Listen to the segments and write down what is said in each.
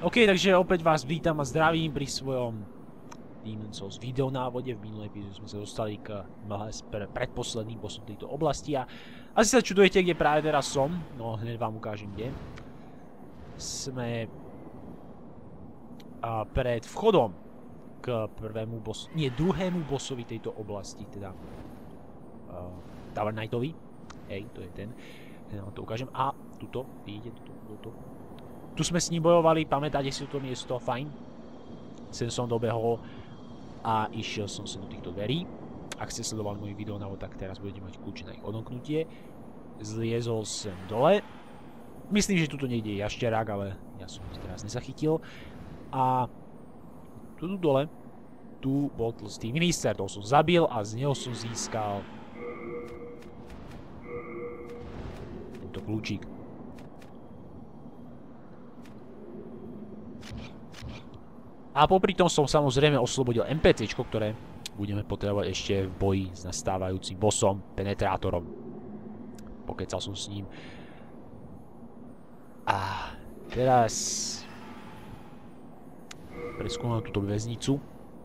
OK, takže opäť vás vítam a zdravím pri svojom Demon's Souls videonávode. V minulej epizóde sme sa dostali k predposledným bosom tejto oblasti a asi sa čudujete, kde práve teraz som. No, hneď vám ukážem, kde. Sme pred vchodom k prvému bossu, nie, druhému bossovi tejto oblasti, teda Tavern Knightovi. Hej, to je ten. Vám to ukážem. A tuto, vidíte, tuto. Tu sme s ním bojovali, pamätáte si to miesto, fajn. Sem som dobehol a išiel som sa do týchto dverí. Ak ste sledovali môj videonávod, tak teraz budete mať kľúče na ich odomknutie. Zliezol sem dole. Myslím, že tuto niekde je jašterák, ale ja som to teraz nezachytil. A tu dole, tu bol tlstý minister, toho som zabil a z neho som získal tento kľúčik. A popri tom som samozrejme oslobodil NPCčko, ktoré budeme potrebovať ešte v boji s nastávajúcim bossom, penetrátorom. Pokecal som s ním. A teraz preskúmam túto väznicu.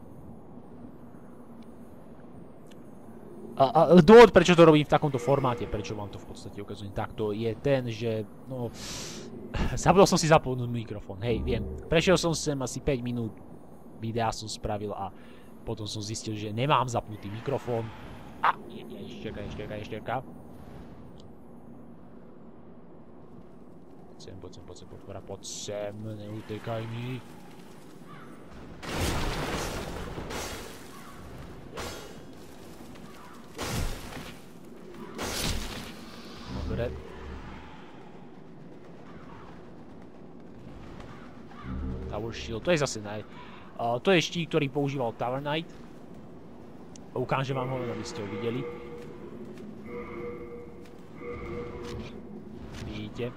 A dôvod, prečo to robím v takomto formáte, prečo vám to v podstate ukazujem takto, je ten, že no... Zabudol som si zapnúť mikrofón, hej, viem. Prešiel som sem asi 5 minút, videa som spravil a potom som zistil, že nemám zapnutý mikrofón. A, ešterka. Poď sem, neutekaj mi. Dobre. Tower Shield, to je zase to je štít, ktorý používal Tavern Knight. Ukážem vám ho, aby ste ho videli. Vidíte.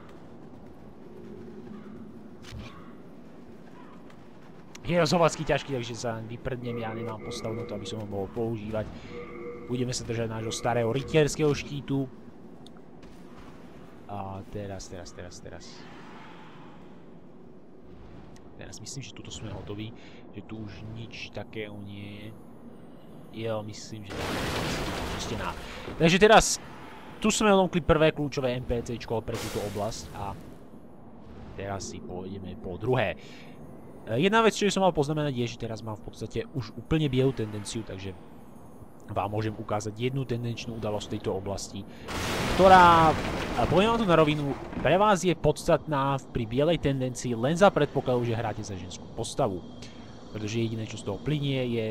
Je rozhovacky ťažký, takže sa vyprdnem, ja nemám postavu na to, aby som ho mohol používať. Budeme sa držať nášho starého rytierského štítu. A teraz. Teraz myslím, že tuto sme hotoví, že tu už nič takého nie je. Jo, myslím, že to je. Takže teraz, tu sme odomkli prvé kľúčové NPCčko pre túto oblasť a teraz si pôjdeme po druhé. Jedna vec, čo som mal poznamenať, je, že teraz mám v podstate už úplne bielu tendenciu, takže vám môžem ukázať jednu tendenčnú udalosť tejto oblasti, ktorá, poviem vám to na rovinu, pre vás je podstatná pri bielej tendencii len za predpokladu, že hráte za ženskú postavu. Pretože jediné, čo z toho plynie, je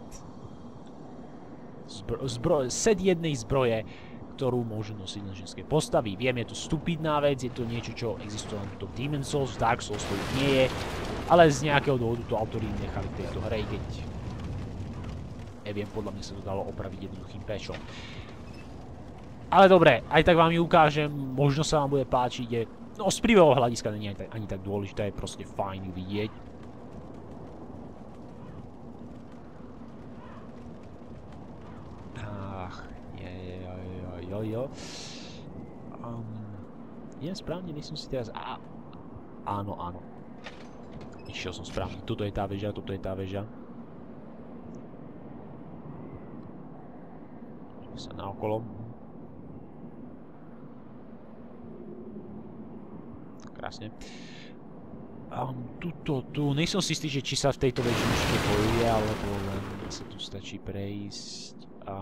set jednej zbroje, ktorú môžu nosiť len ženské postavy. Viem, je to stupidná vec, je to niečo, čo existuje len v Demon's Souls, v Dark Souls to už nie je, ale z nejakého dôvodu to autori nechali v tejto hre, keď neviem, podľa mňa sa to dalo opraviť jednoduchým patchom. Ale dobre, aj tak vám ju ukážem, možno sa vám bude páčiť, no z príbehového hľadiska nie je ani tak dôležité, je proste fajn ju vidieť. Ach, jo. Idem správne, myslím si teraz, áno. Išiel som správne, toto je tá väža, sa naokolo. Krásne. Tu nejsom si istý, že či sa v tejto väčšine ešte bojuje, alebo len sa tu stačí prejsť.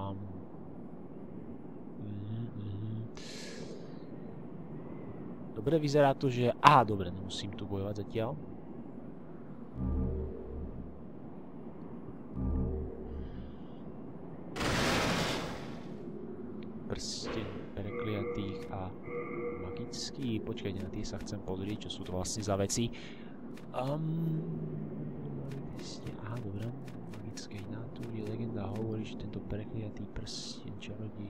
Dobre, vyzerá to, že... Aha, dobre, nemusím tu bojovať zatiaľ. Prsteň prekliatých a magický. Počkajte, na tie sa chcem pozrieť, čo sú to vlastne za veci. Aha, dobre. Magickej natúry. Legenda hovorí, že tento prekliatý prsteň čarodej...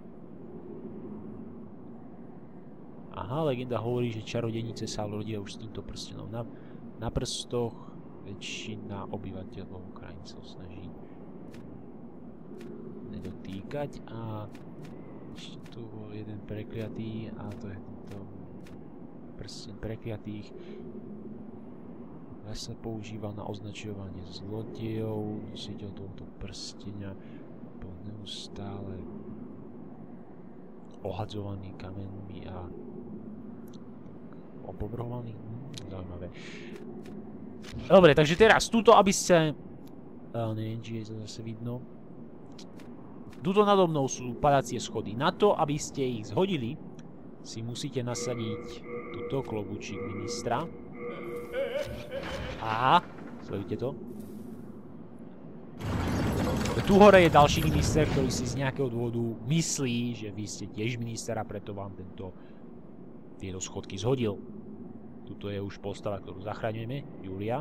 Aha, legenda hovorí, že čarodejnice sa rodia už s týmto prstenom. Na prstoch väčšina obyvateľov krajín sa snaží nedotýkať a ešte tu bol jeden prekliatý a to je tento prsteň prekliatých. sa používal na označovanie zlodejov, nositeľ tohoto prsteňa bol neustále ohadzovaný kameňmi a opovrhovaný. Zaujímavé. Dobre, takže teraz tuto, aby ste... neviem, či je to zase vidno. Tuto nado mnou sú padacie schody. Na to, aby ste ich zhodili, si musíte nasadiť túto klobúčik ministra. Aha, sledujte to. Tu hore je ďalší minister, ktorý si z nejakého dôvodu myslí, že vy ste tiež minister a preto vám tieto schodky zhodil. Tuto je už postava, ktorú zachraňujeme, Julia.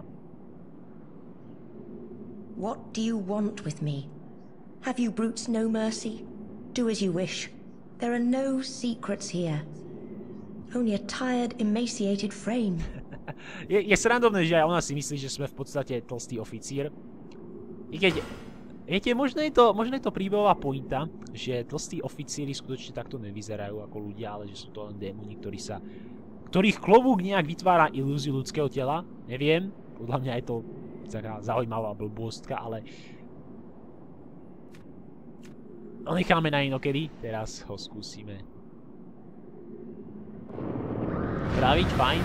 What do you want with me? Have you brutes no mercy? Do as you wish. There are no secrets here. Only a tired, emaciated frame. Je srandovné, že aj ona si myslí, že sme v podstate tlstý oficír. I keď, viete, možno je to príbehová pointa, že tlstí oficíri skutočne takto nevyzerajú ako ľudia, ale že sú to len démoni, ktorých klobúk nejak vytvára ilúziu ľudského tela. Neviem, podľa mňa je to taká zaujímavá blbostka, ale... No necháme na inokedy, teraz ho skúsime praviť, fajn.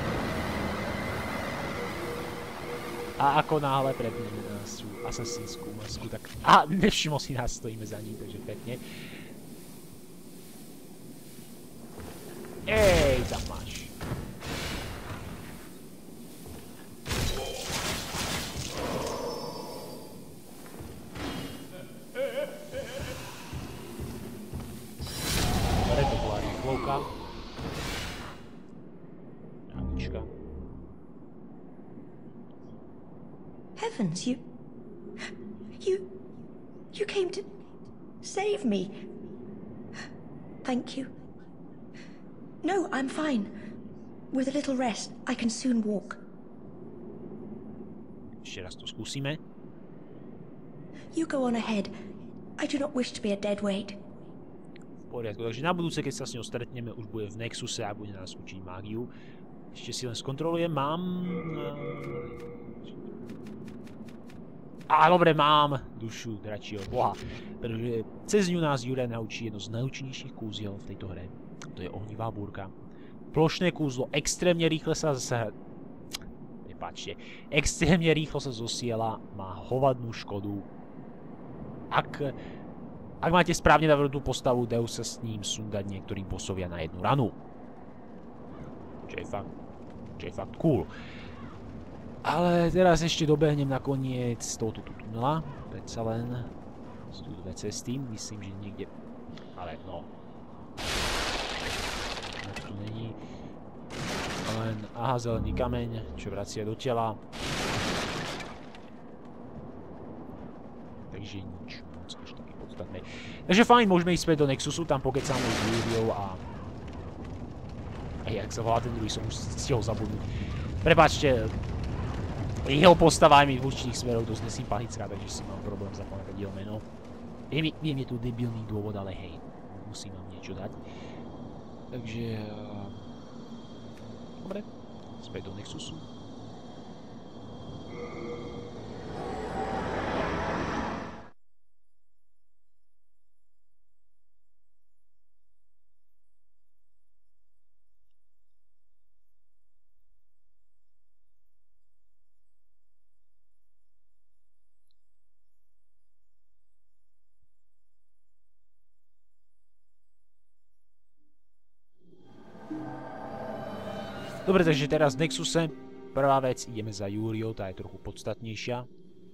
A ako náhle prepneme na našu asasínskú masku, tak... A nevšimol si nás, stojíme za ním, takže pekne. Ej, tam máš. Dobre, to bola rýchlovka. Ahojčka. Heavens, you came to save me. Thank you. No, I'm fine. With a little rest, I can soon walk. Ešte raz to skúsime. You go on ahead. I do not wish to be a dead weight. V poriadku, takže na budúce, keď sa s ňou stretneme, už bude v Nexuse a bude nás učiť mágiu. Ešte si len skontrolujem, mám... Á, dobre, mám dušu dračieho boha, pretože cez ňu nás Julia naučí jedno z najúčinnejších kúziel v tejto hre. To je ohnivá búrka. Plošné kúzlo extrémne rýchle sa extrémne rýchlo sa zosiela, má hovadnú škodu. Ak máte správne navrhnutú postavu, dajú sa s ním sundať niektorým bossovia na jednu ranu. Čo je fakt cool. Ale teraz ešte dobehnem na koniec tohoto tunela. Predsa len sú tu dve cesty, myslím, že niekde... Ale no... Tu není... Len, aha, zelený kameň, čo vracia do tela. Takže nič moc až také podstatné. Takže fajn, môžeme ísť späť do Nexusu, tam pokecáme s Juliou a... jak sa volá ten druhý, som už stihol zabudnúť. Prepáčte, jeho postava aj mi v určitých smeroch dosť nesympatická, takže si mám problém zapamätať jeho meno. Viem, je tu debilný dôvod, ale hej, musím vám niečo dať. Takže... Dobre, späť do Nexusu. Dobre, takže teraz v Nexuse. Prvá vec, ideme za Júliou, tá je trochu podstatnejšia.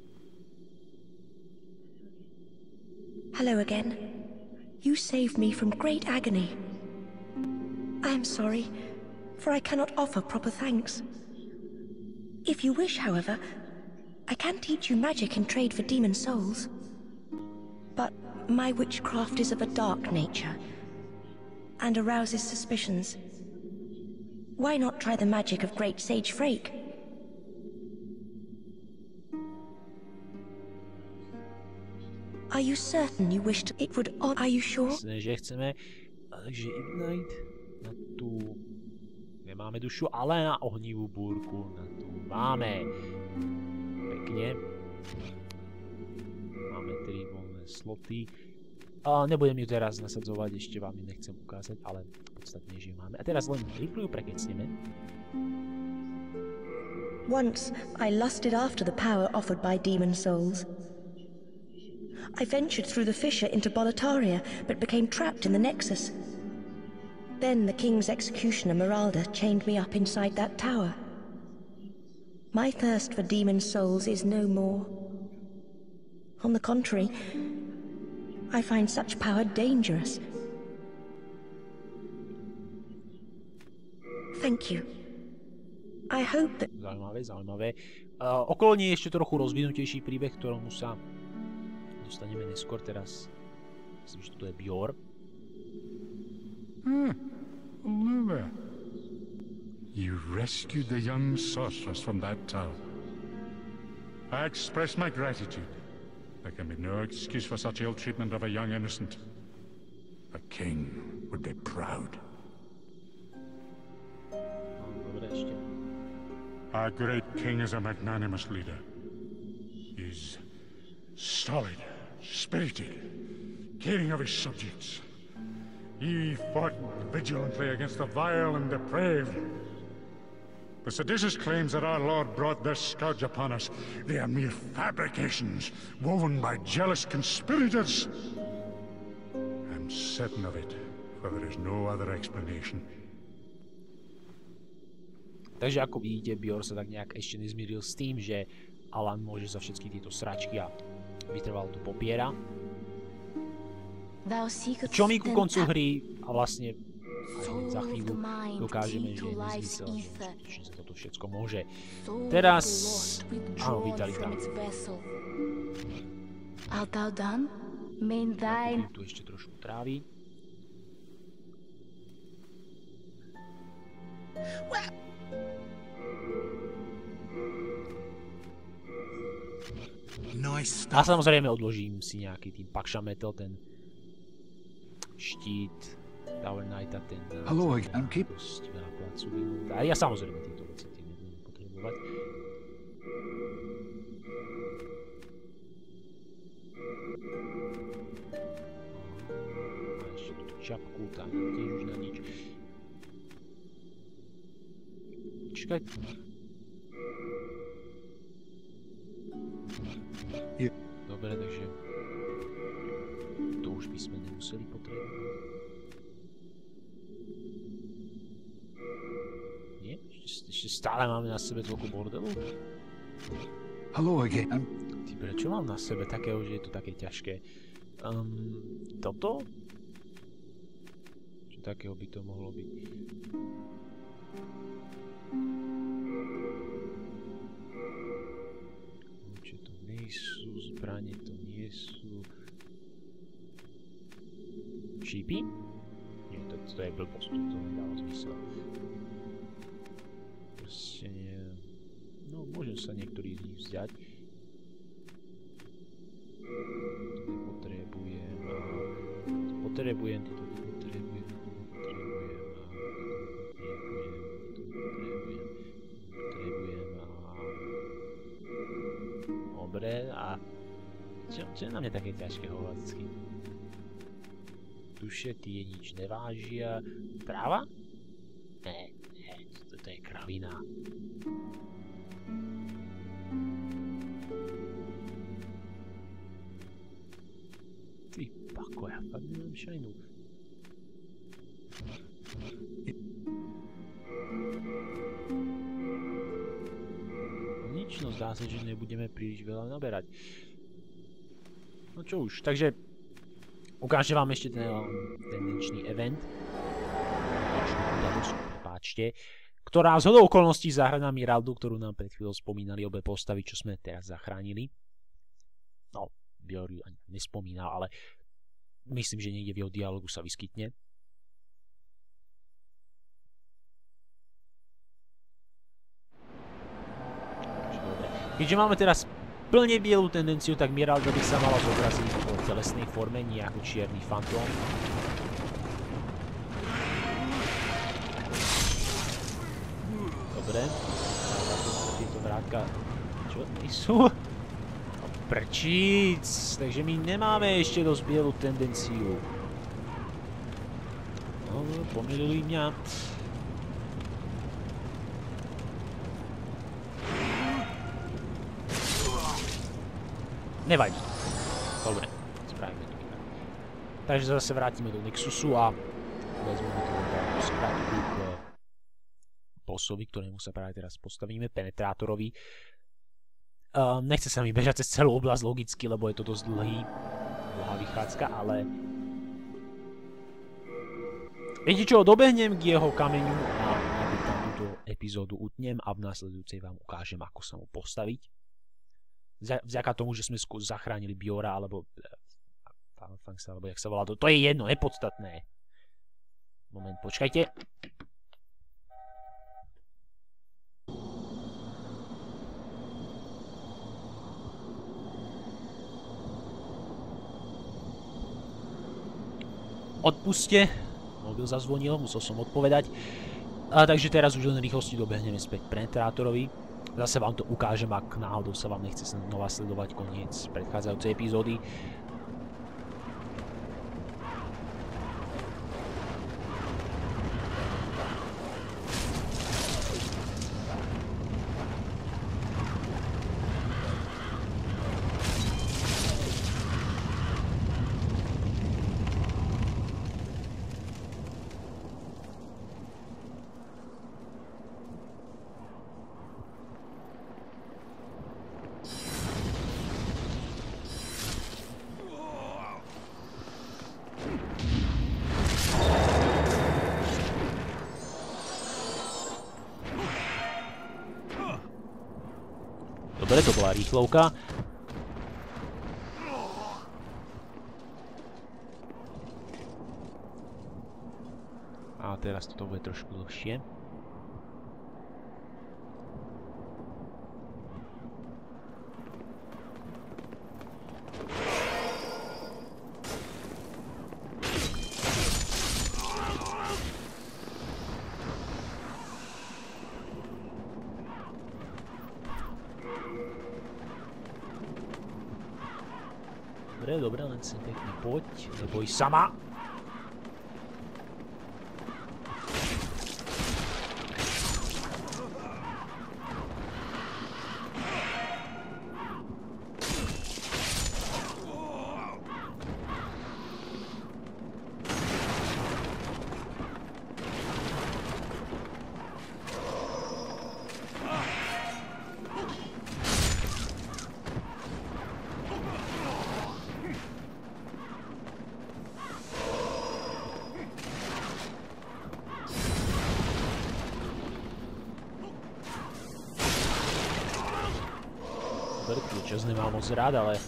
Hello again. You saved me from great agony. I am sorry, for I cannot offer proper thanks. If you wish, however, I can teach you magic and trade for demon souls. But my witchcraft is of a dark nature, and arouses suspicions. Why not try the magic of Great Sage Frake? Are you certain you wish to... It would... Are you sure? Jasné, že chceme. Takže Ignite na tú... Nemáme dušu, ale na ohnivú búrku, na tú máme. Pekne. Máme 3 voľné sloty. Nebudem ju teraz nasadzovať, ešte vám ju nechcem ukázať, ale podstatne, že ju máme. A teraz len rýchlo ju prekecneme. Once I lusted after the power offered by demon souls. I ventured through the fissure into Boletaria, but became trapped in the Nexus. Then the king's executioner Meralda chained me up inside that tower. My thirst for demon souls is no more. On the contrary, I find such power dangerous. Thank you. I hope that... Zaujímavé. Okolo nie je ešte trochu rozvinutejší príbeh, ktorému sa dostaneme neskôr. Teraz myslím, že to je Bjorn. Luma. You rescued the young sorceress from that tower. I express my gratitude. There can be no excuse for such ill treatment of a young innocent. A king would be proud. Our great king is a magnanimous leader. He's stolid, spirited, caring of his subjects. He fought vigilantly against the vile and depraved. The seditious claims that our Lord brought this scourge upon us, they are mere fabrications, woven by jealous conspirators. I'm certain of it, for there is no other explanation. Takže ako vidíte, Bjorn sa tak nejak ešte nezmíril s tým, že Alan môže za všetky tieto sračky a vytrvalo to popiera. Čo mi ku koncu hry a vlastne aj za chvíľu dokážeme, že je nezmysel, že skutočne sa toto všetko môže. Teraz... Áno, Vitalita. Tu ešte trošku trávy. A samozrejme odložím si nejaký tým Pakšametel, ten štít, Tower Knighta, ten dosť veľa placu vynúť. A ja samozrejme tieto veci tým nebudem potrebovať. A ešte tú čapku, tam tiež už na nič. Čakaj. Dobre, takže to už by sme nemuseli potrebovať. Nie? Ešte stále máme na sebe toľko bordelu? Hello again. Ty, prečo mám na sebe takého, že je to také ťažké? Toto? Čo takého by to mohlo byť? Sú zbranie, to nie sú... Šípy? Nie, to je blbosť, to nedáva zmysel. Proste nie... No, môžem sa niektorý z nich vzdať. Nepotrebujem a... Potrebujem, tieto nepotrebujem, Dobre, a čo je na mňa také ťažké hovacky? Duše tie nič nevážia. Tráva? Ne, to je kravina. Ty pako, ja fakt nemám šajnu. No zdá sa, že nebudeme príliš veľa naberať. No čo už, takže ukážem vám ešte ten dnešný event. Prepáčte. Ktorá z hodou okolností zahrania Meraldu, ktorú nám pred chvíľou spomínali obe postavy, čo sme teraz zachránili. No, Bjorn ju ani nespomínal, ale myslím, že niekde v jeho dialogu sa vyskytne. Keďže máme teraz plne bielú tendenciu, tak Meralda by sa mala zobraziť v telesnej forme, nie ako čierny fantóm. Dobre. Tieto táto vrátka... Čo? Sú? Prčíc! Takže my nemáme ešte dosť bielú tendenciu. No, pomýlili mňa. Nevadí. Dobre, spravíme to inak. Takže zase vrátime do Nexusu a vezmeme to do skratku k bossovi, ktorému sa práve teraz postavíme, penetrátorovi. Nechce sa mi bežať cez celú oblasť logicky, lebo je to dosť dlhá vychádzka, ale... Viete čo, dobehnem k jeho kameňu a tam túto epizódu utnem a v následujúcej vám ukážem, ako sa mu postaviť. Vďaka tomu, že sme zachránili Biora, alebo... alebo jak sa volá, to je jedno, nepodstatné. Moment, počkajte. Odpuste, mobil zazvonil, musel som odpovedať. Takže teraz už len rýchlosti dobehneme späť penetrátorovi. Zase vám to ukážem, ak náhodou sa vám nechce znova sledovať koniec predchádzajúcej epizódy. Dobre, to bola rýchlovka. A teraz toto bude trošku dlhšie. Dobre, len sem pekne poď, neboj sama. Čas nemám moc rád, ale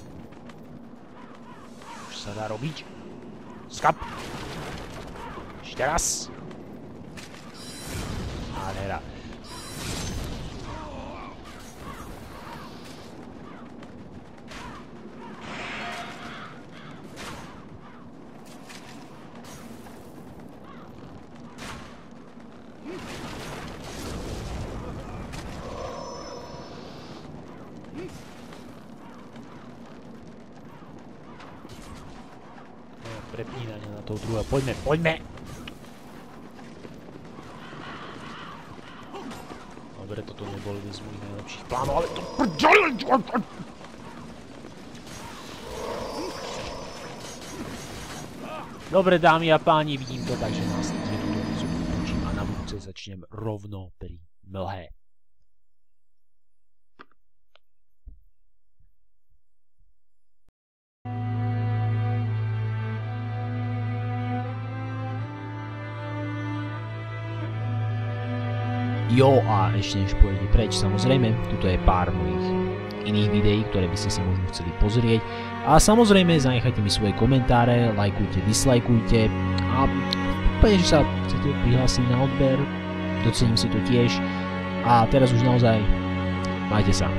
už sa dá robiť. Skap! Ešte raz! Nádhera. Prepínanie na toho druhého. Poďme, poďme! Dobre, toto nebol z mojich najlepších plánov, ale to... Dobre, dámy a páni, vidím to, takže následne túto epizódu ukončím a na budúce začnem rovno pri mlhe. Jo, a ešte než pôjde preč, samozrejme, tuto je pár mojich iných videí, ktoré by ste si možno chceli pozrieť. A samozrejme, zanechajte mi svoje komentáre, lajkujte, dislajkujte a prípadne, že sa chcete prihlásiť na odber, docením si to tiež. A teraz už naozaj, majte sa.